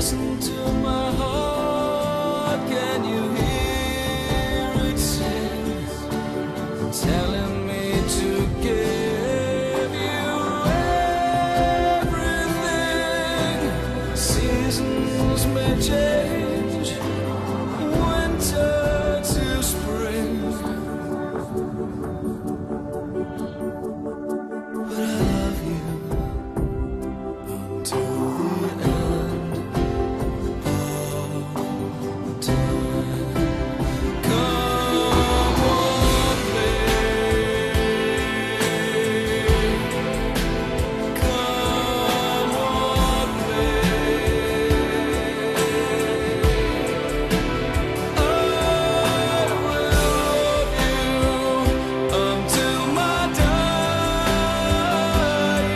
Listen to my heart, can you hear it sing? Telling me to give you everything. Seasons may change, winter to spring, but I love you until the end of time. Come what may, come what may, I will love you until my dying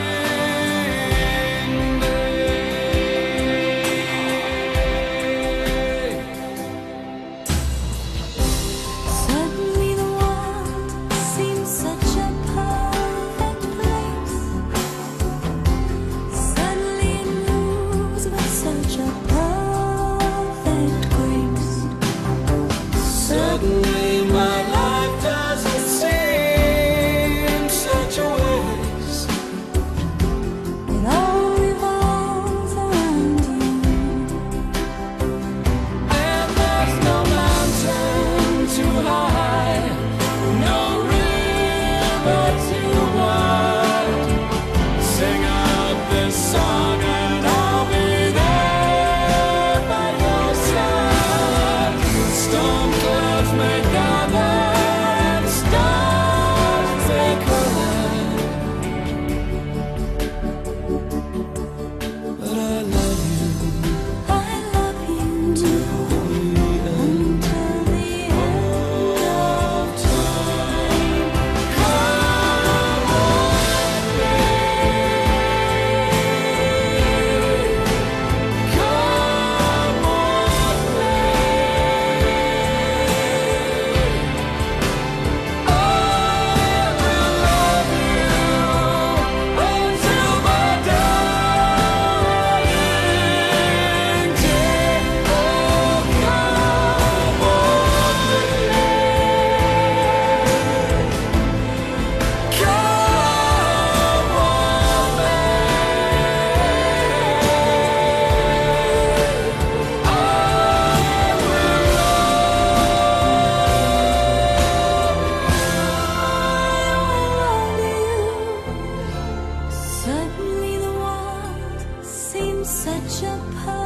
day. Suddenly the world seems such a perfect place. Suddenly it moves with such a perfect grace. Suddenly my life doesn't seem such a waste. It all revolves around you. And there's no mountain too high, no river too wide. Sing out this song and I'll be there by your side. Storm clouds may gather and stars may collide, but I love you I love you till the end until the end of time. Come what may, come what may, I will love you until my dying day. Oh, come what may, come what may, I Suddenly the world seems such a